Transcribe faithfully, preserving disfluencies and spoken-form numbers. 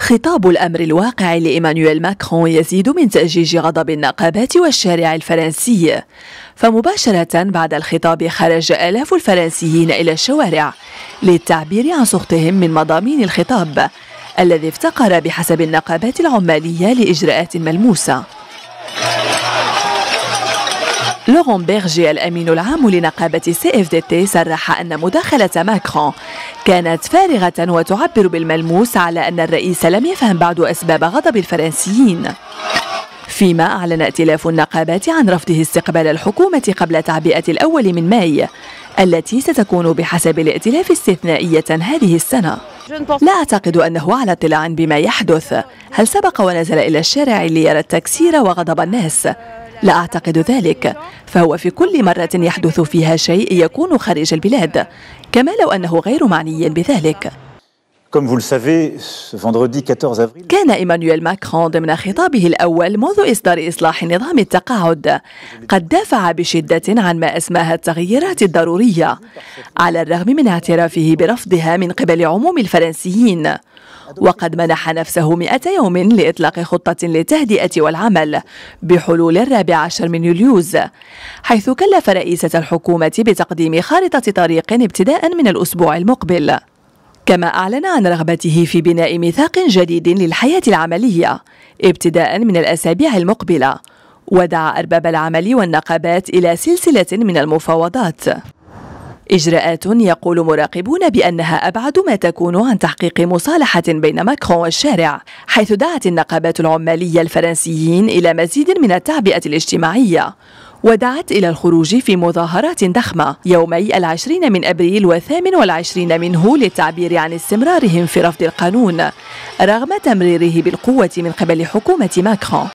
خطاب الأمر الواقع لإيمانويل ماكرون يزيد من تأجيج غضب النقابات والشارع الفرنسي، فمباشرة بعد الخطاب خرج آلاف الفرنسيين إلى الشوارع للتعبير عن سخطهم من مضامين الخطاب الذي افتقر بحسب النقابات العمالية لإجراءات ملموسة. لورون بيرجي الأمين العام لنقابة سي إف دي تي صرح أن مداخلة ماكرون كانت فارغة وتعبر بالملموس على أن الرئيس لم يفهم بعد أسباب غضب الفرنسيين، فيما أعلن ائتلاف النقابات عن رفضه استقبال الحكومة قبل تعبئة الأول من ماي التي ستكون بحسب الائتلاف استثنائية هذه السنة. لا أعتقد أنه على اطلاع بما يحدث. هل سبق ونزل إلى الشارع ليرى التكسير وغضب الناس؟ لا أعتقد ذلك، فهو في كل مرة يحدث فيها شيء يكون خارج البلاد، كما لو أنه غير معني بذلك. كان إيمانويل ماكرون ضمن خطابه الأول منذ إصدار إصلاح نظام التقاعد قد دافع بشدة عن ما أسماها التغييرات الضرورية، على الرغم من اعترافه برفضها من قبل عموم الفرنسيين، وقد منح نفسه مئة يوم لإطلاق خطة للتهدئة والعمل بحلول الرابع عشر من يوليوز، حيث كلف رئيسة الحكومة بتقديم خارطة طريق ابتداء من الأسبوع المقبل. كما أعلن عن رغبته في بناء ميثاق جديد للحياة العملية ابتداء من الأسابيع المقبلة، ودعا أرباب العمل والنقابات إلى سلسلة من المفاوضات، إجراءات يقول مراقبون بأنها أبعد ما تكون عن تحقيق مصالحة بين ماكرون والشارع، حيث دعت النقابات العمالية الفرنسيين إلى مزيد من التعبئة الاجتماعية، ودعت إلى الخروج في مظاهرات ضخمة يومي العشرين من أبريل والثامن والعشرين منه للتعبير عن استمرارهم في رفض القانون رغم تمريره بالقوة من قبل حكومة ماكرون.